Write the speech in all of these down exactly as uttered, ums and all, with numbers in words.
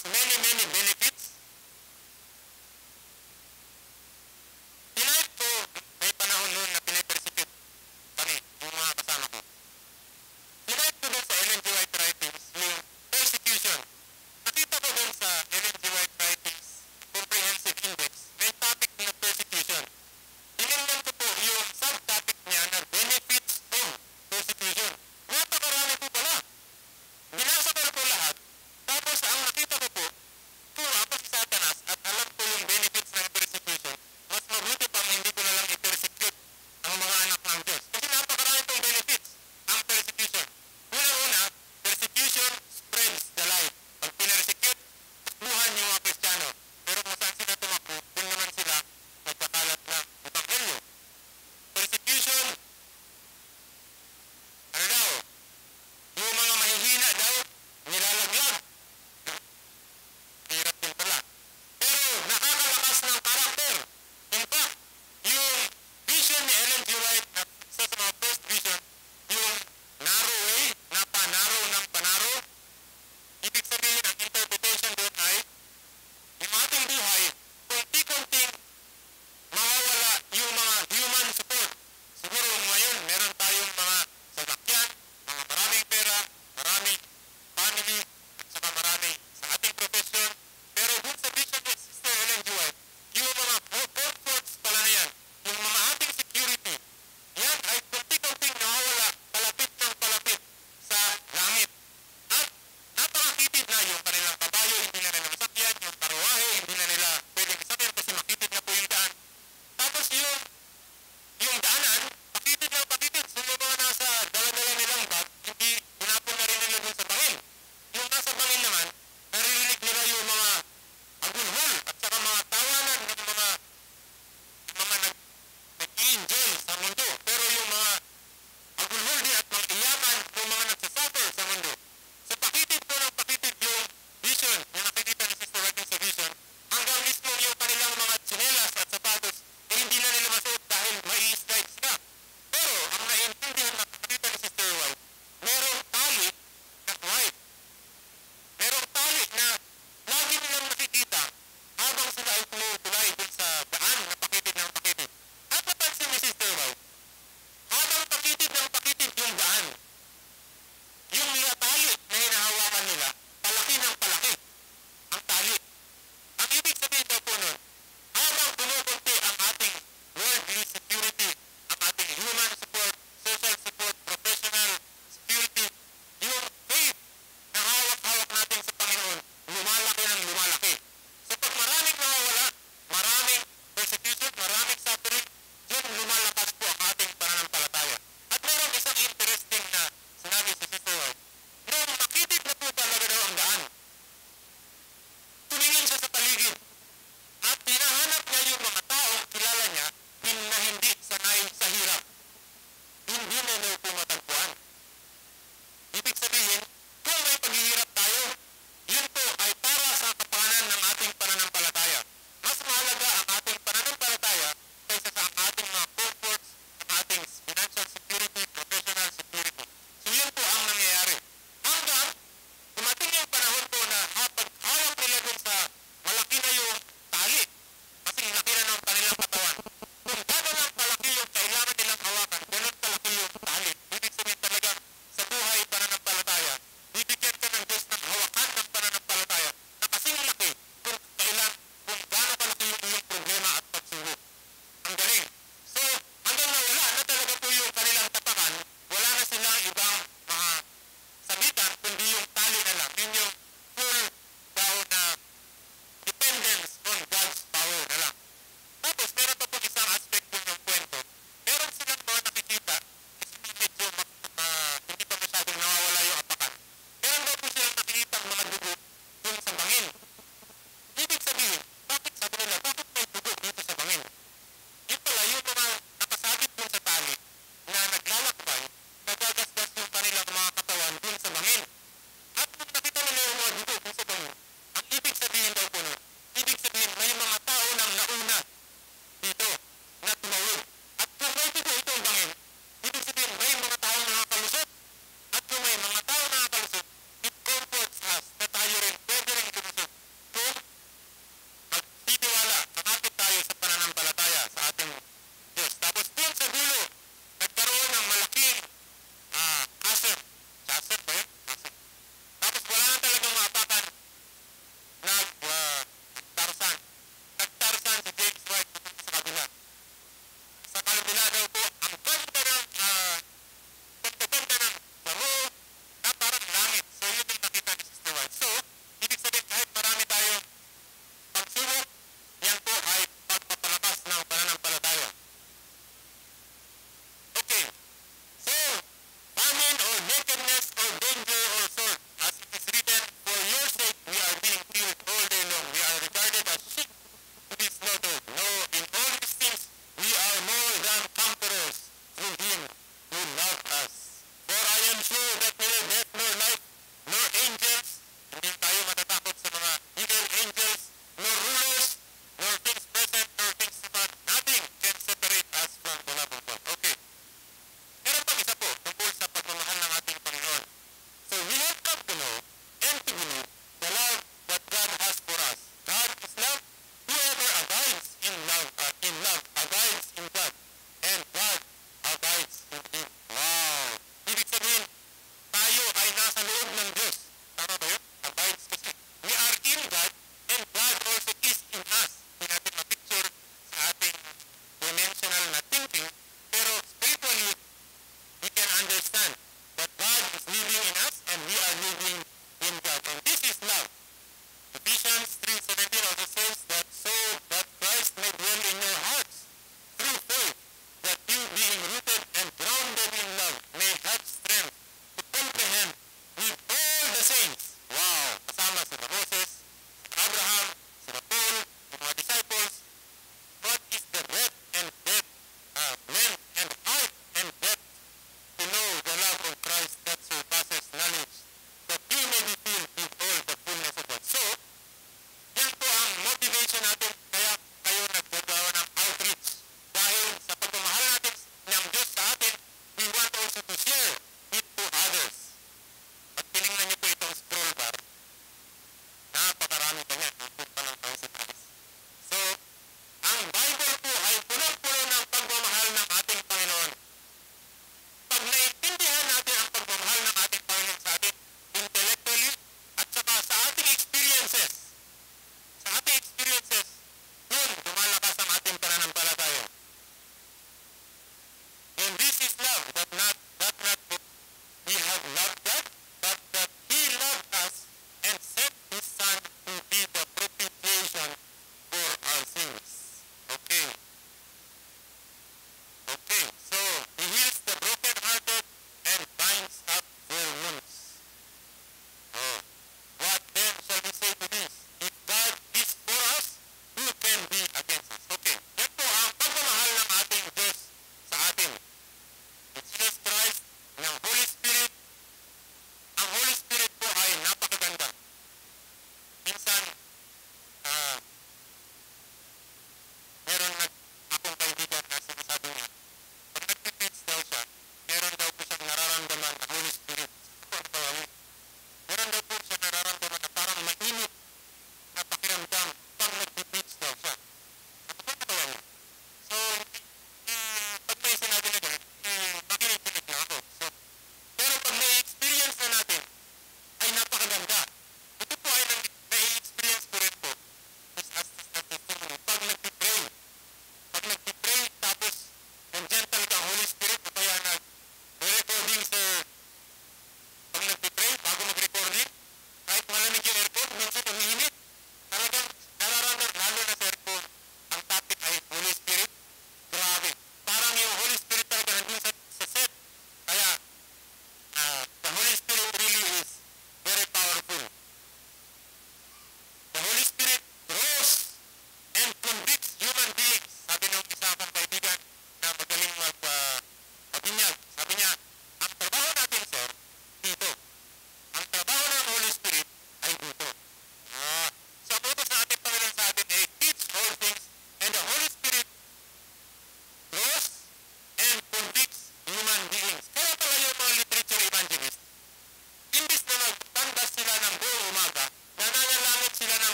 has many, many benefits. Tinight ko, may panahon noon na pinipersecute kami, yung mga kasama ko. Tinight ko dun sa Ellen G. White writings, yung persecution. Nakita ko dun sa Ellen G. White writings, comprehensive index, may topic na persecution. Tinignan ko po yung subtopic niya na benefits of persecution. Napakarami po pala. Binasa ko na po lahat. Tapos ang nakita ko po,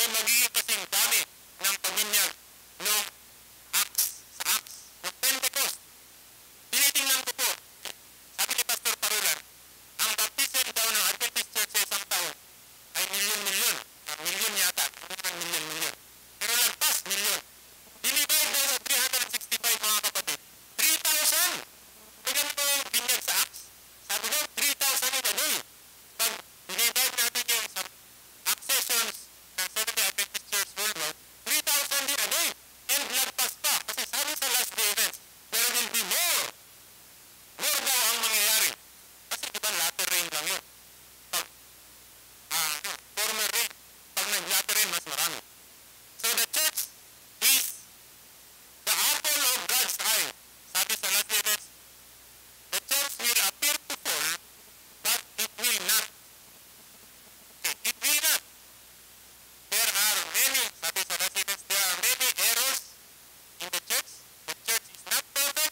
magiging kasing dami ng pagbinyag noong Acts, sa Acts, noong Pentecost. Tinitingnan ko po, sabi ni Pastor Parulan, ang baptism daw ng Adventist Church sa isang taon ay milyon-milyon. Uh, milyon yata, hindi naman milyon-milyon. Pero lagpas, milyon. Dinivide daw sa three hundred sixty-five mga kapatid. three thousand! Tignan po yung binyag sa Acts. Sabi daw, three thousand in a day. Pag dinivide natin yung sa Acts sessions ng Seventh-day Adventist Church worldwide, three thousand din a day. And lagpas pa. Kasi sabi sa last day events, there will be more. More daw ang mangyayari. Kasi diba latter rain lang yun. Pag, ah, uh, former rain. Pag nag-latter rain, mas marami. So the church is the apple of God's eye. Sabi sa last day events, the church will appear to fall, but it will not. Okay, it will not. There are many, sabi sa last day events, there are many errors in the church. The church is not perfect.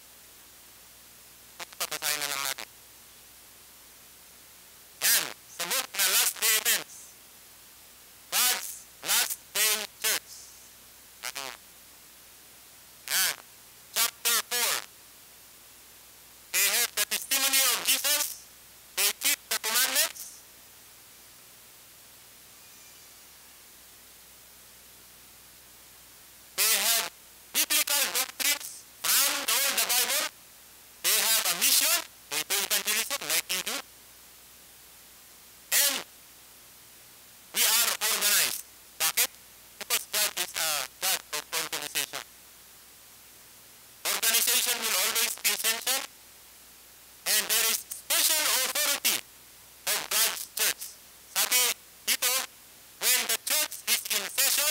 Ito pabasahin na lang natin. Yan, sa book na last day events. God's last day church. Ano? Yan. Chapter four. They have the testimony of Jesus. They keep the commandments. They have biblical doctrines from the Old Bible. They have a mission. They do evangelism like you do. And we are organized. Bakit? Because God is a God of organization. Organization will always be essential, and there is special authority of God's church. Sabi dito, when the church is in session,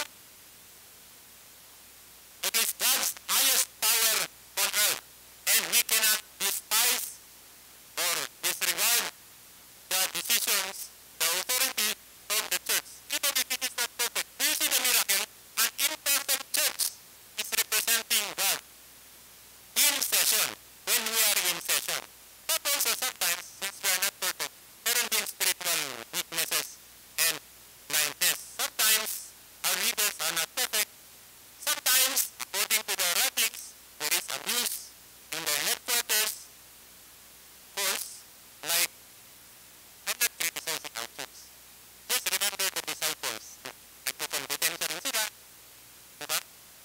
it is God's highest power on earth, and we cannot despise or disregard the decisions, the authority of the church. Even if it is not perfect. Do you see the miracle? An imperfect church is representing God in session, when we are in session. But also sometimes, since we are not perfect, meron din spiritual weaknesses and blindness. Sometimes, our leaders are not perfect. Sometimes, according to the writings, there is abuse in the headquarters. Of course, like, I'm not criticizing our church. Just remember the disciples. Nagkukompetensya rin sila. Diba?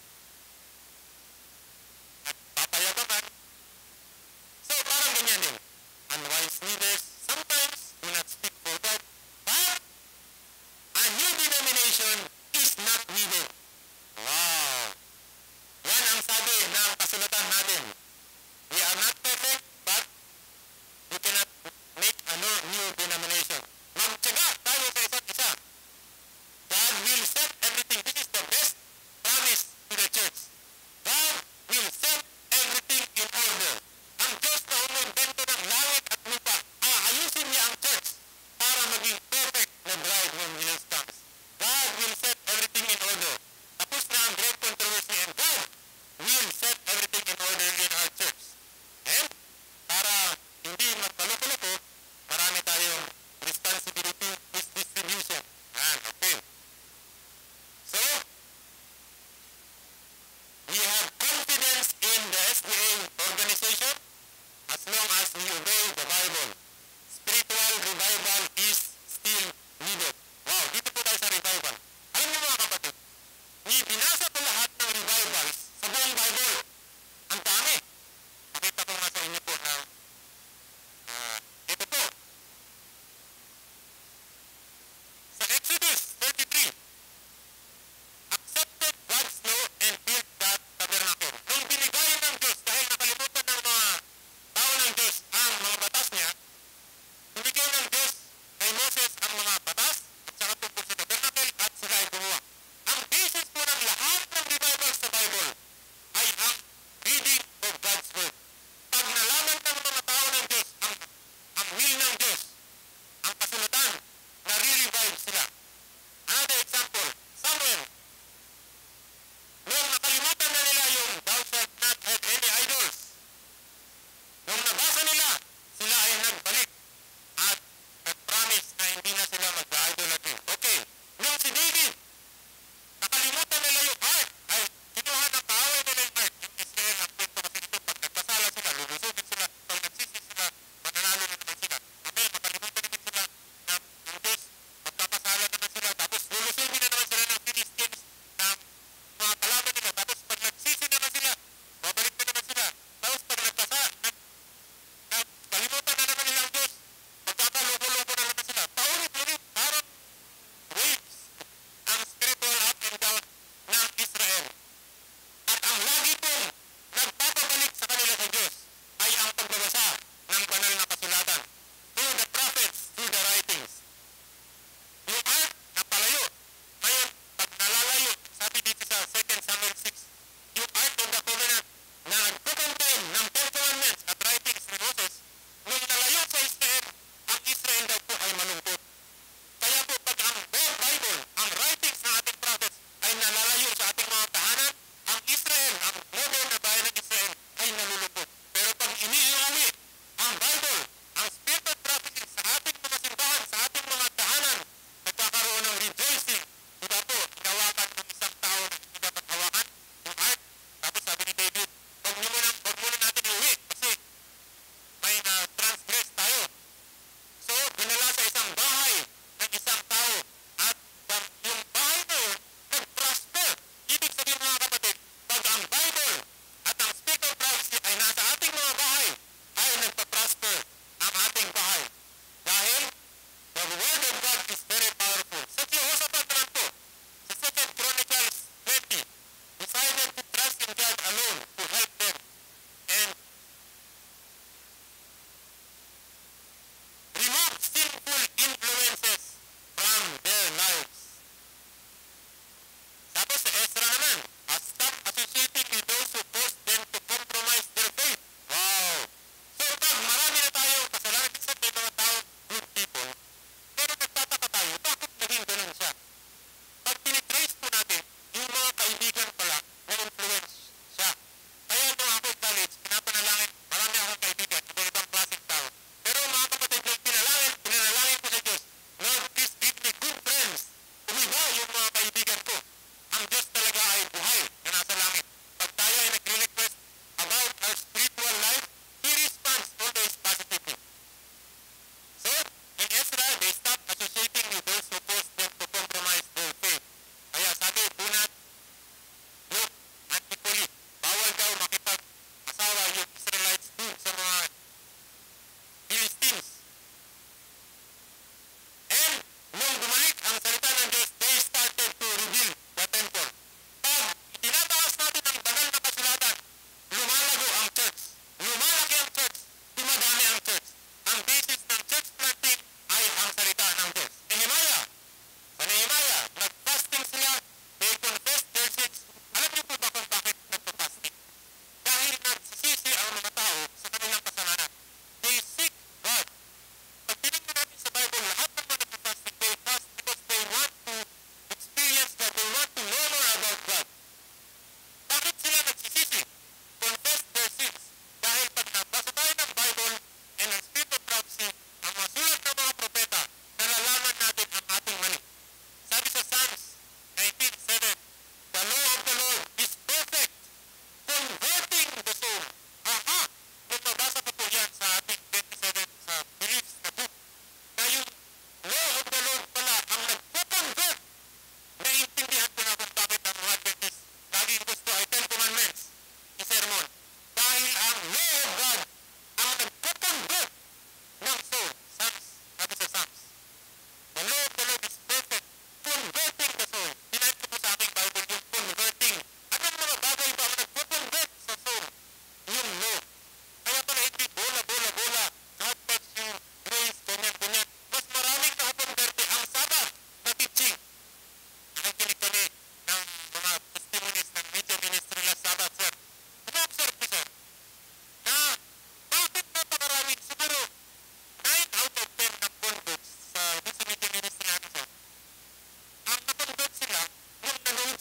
At papayabangan. So, parang ganyan din. Unwise leaders sometimes do not speak for God. But, a new denomination is not needed. Wow! Yan ang sabi ng kasulatan natin. We are not perfect, but we cannot make a no- new denomination. Magtyaga tayo sa isa't isa. God will set everything. This is the best promise to the church. God will set everything in order. Ang Diyos na umumbento ng langit at lupa, aayusin niya ang church para maging perfect na bride when Jesus comes. God will set everything in order. Tapos na ang great controversy, and God will set everything in order in our church. And para hindi magkaloko-loko, marami tayong responsibility is distribution. Yan, okay. So, we have confidence in the S D A organization as long as we obey the Bible. Spiritual revival is still needed. Wow, dito po tayo sa revival. Alam niyo mga kapatid, binasa ko lahat ng revivals sa buong Bible. Ang dami. Pakita ko nga sa inyo po na uh, ito po. Sa Exodus thirty-three, accepted God's law and built that tabernacle. Nung binigay ng Diyos, dahil nakalimutan ng mga tao ng Diyos ang mga batas niya, binigay ng Diyos kay Moses ang mga batas at saka tungkol sa tabernacle at sila ay gumawa. Ang basis po ng lahat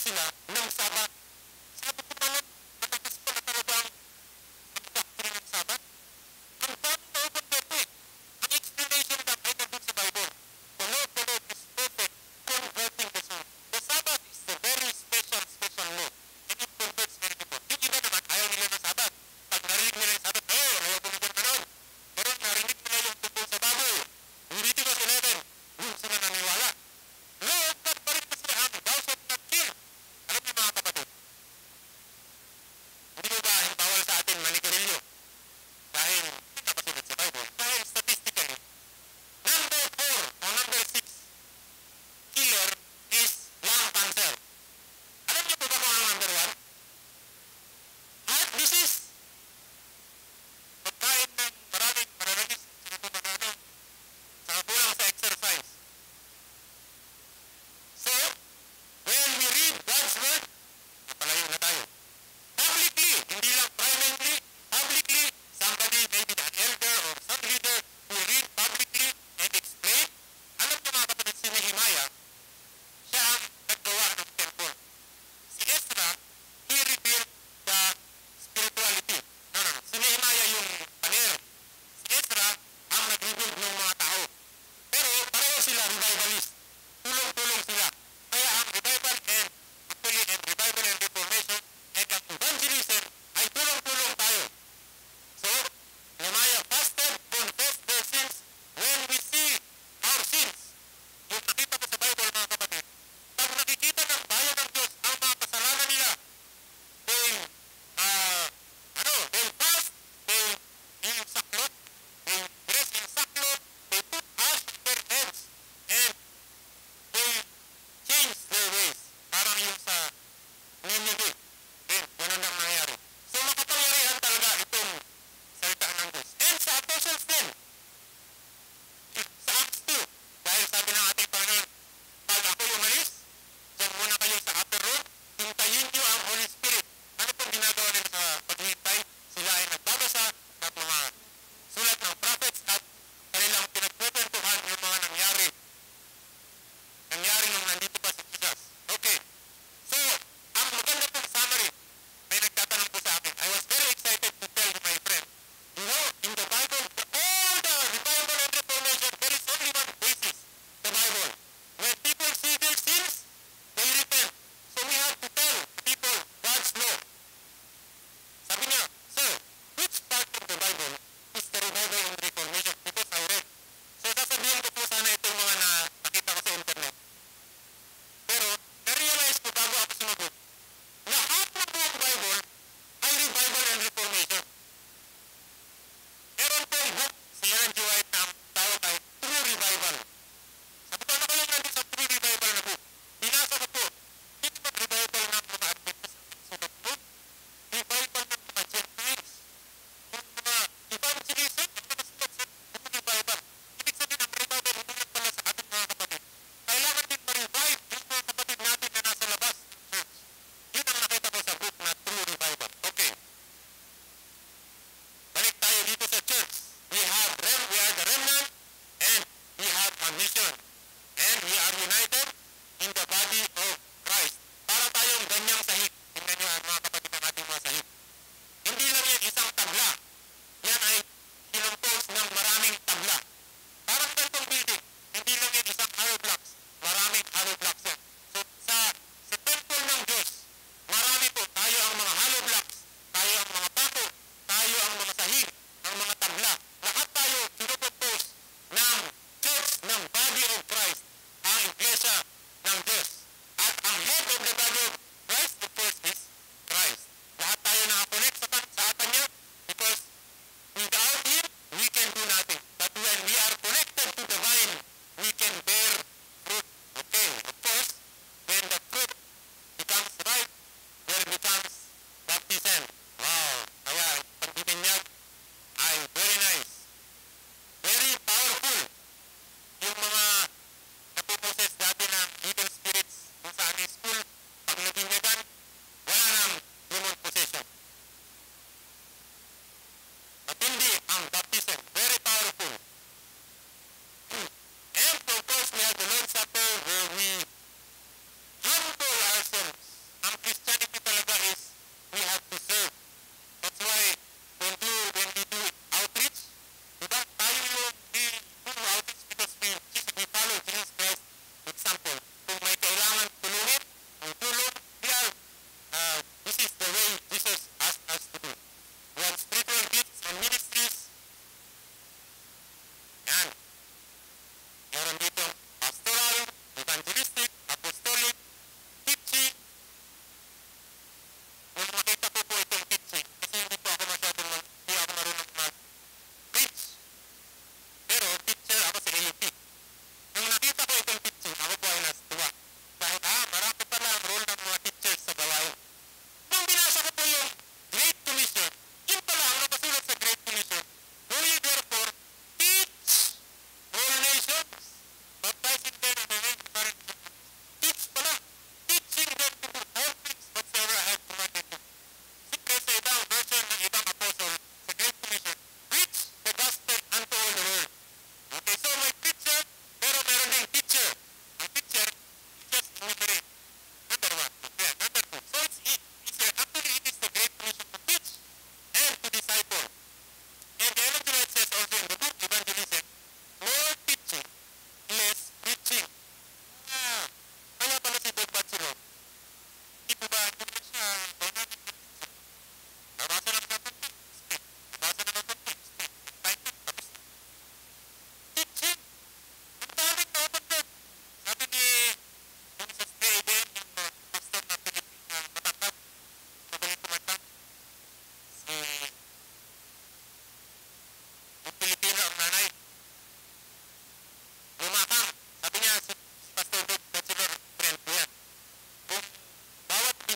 sila ng Sabat. Sabi ko pa nun, matagas pa na talagang mag-doctrine ng Sabat. Ang dami na open dito eh. Ang explanation that ay nandun sa Bible. The Lord, the Lord is perfect, converting the soul. The Sabbath is a very special, special law. And it converts many people. Yung iba naman, ayaw nila ng Sabbath. Pag narinig nila yung Sabbath, oh, ayaw ko nila kanon. Pero narinig nila yung tungkol sa baboy. Yung Leviticus eleven, doon sila naniwala. Lord, God pa rin kasi ang thou shalt not kill. Alam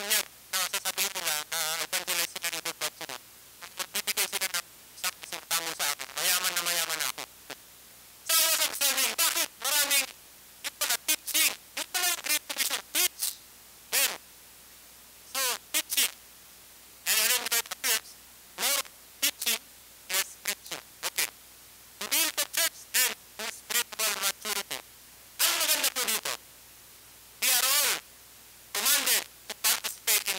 binyag na sasabihin nila na evangelize sila dito at sila. Magbibigay sila ng isang isang tamo sa akin. Mayaman na mayaman na ako. So I was observing, bakit maraming yun pala teaching? Yun pala yung Great Commission. Teach them. So, teaching. And then it appears, more teaching, less preaching. Okay. To build the church and to spiritual maturity. Ang maganda po dito, we are all commanded to participate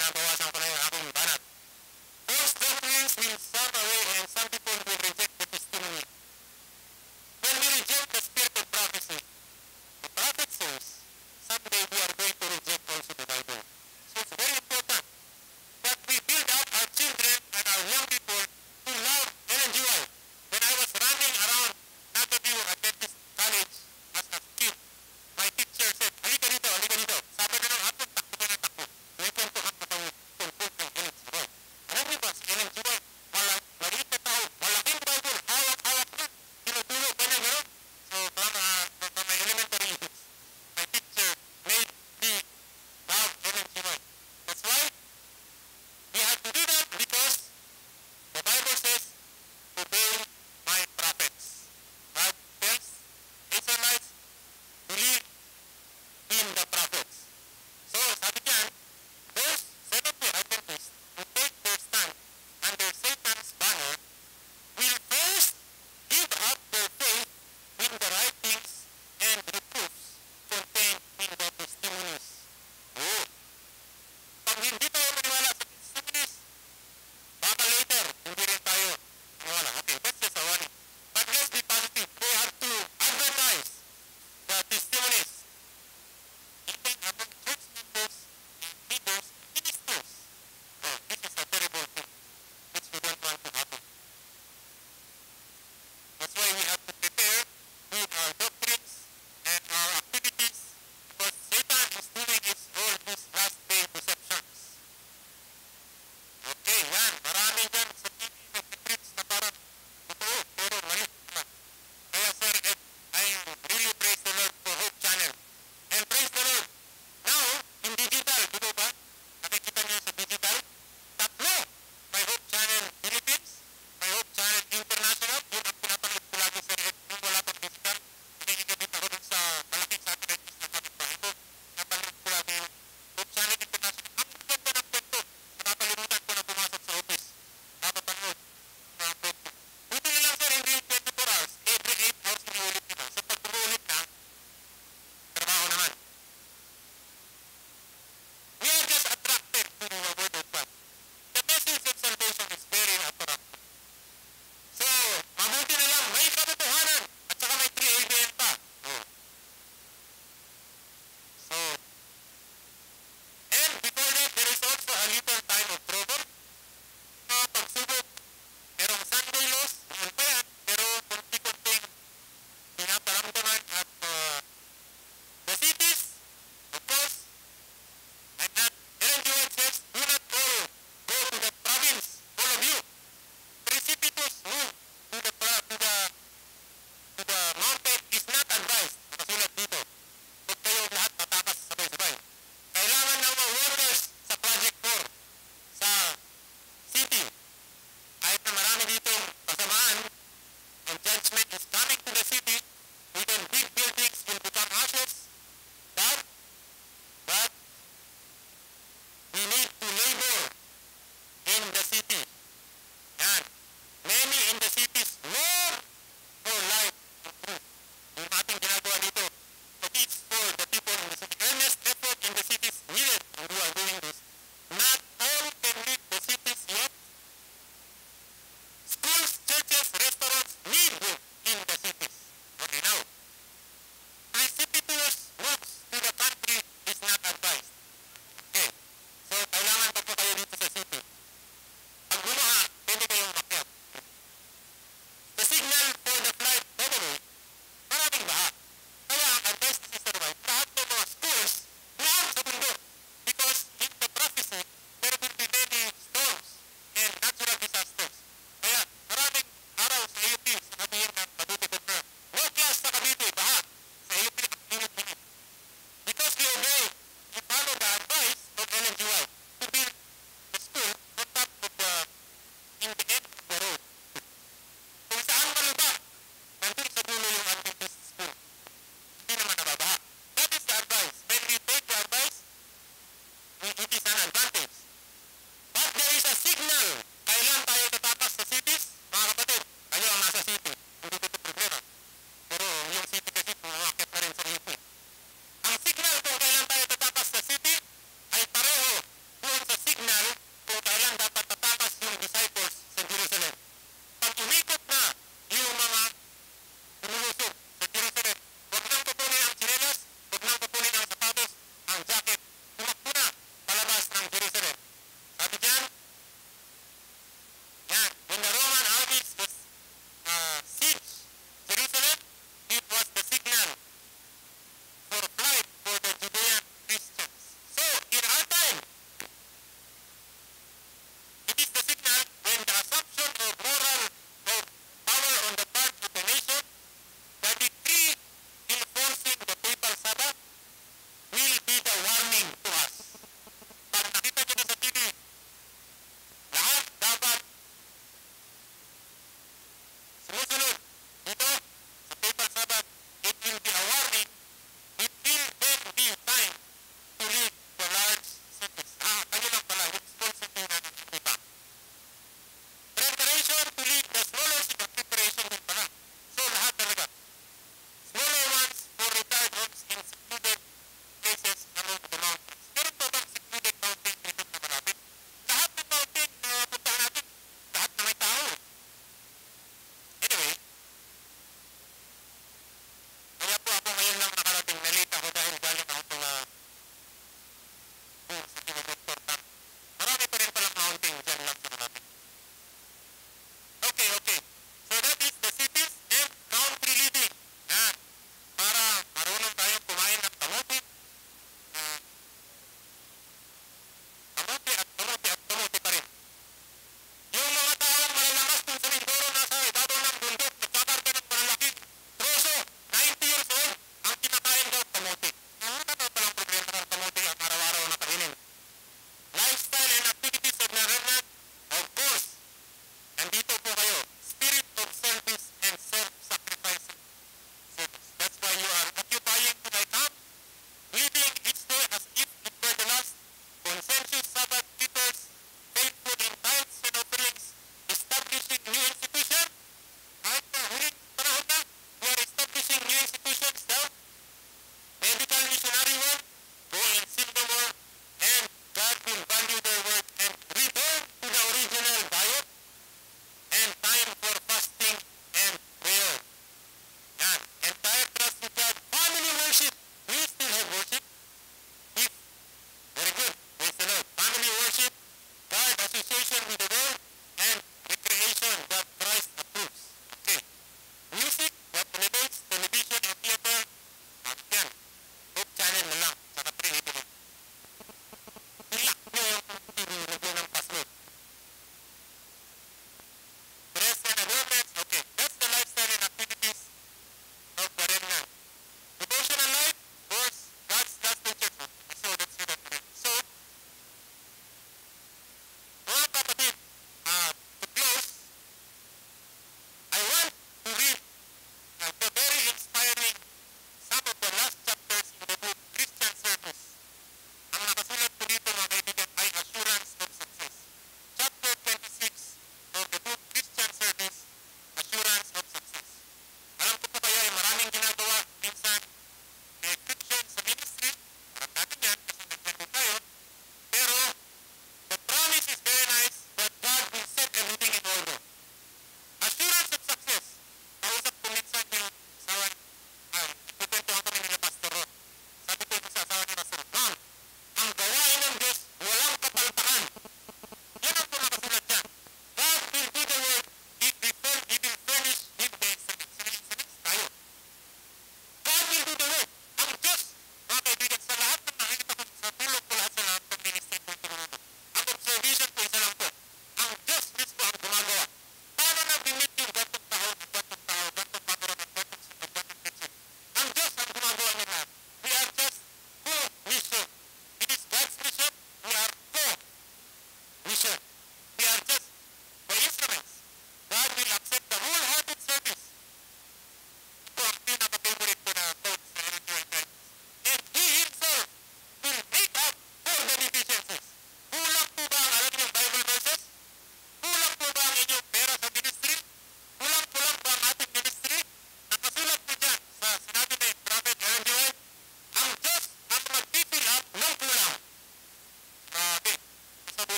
binabawasan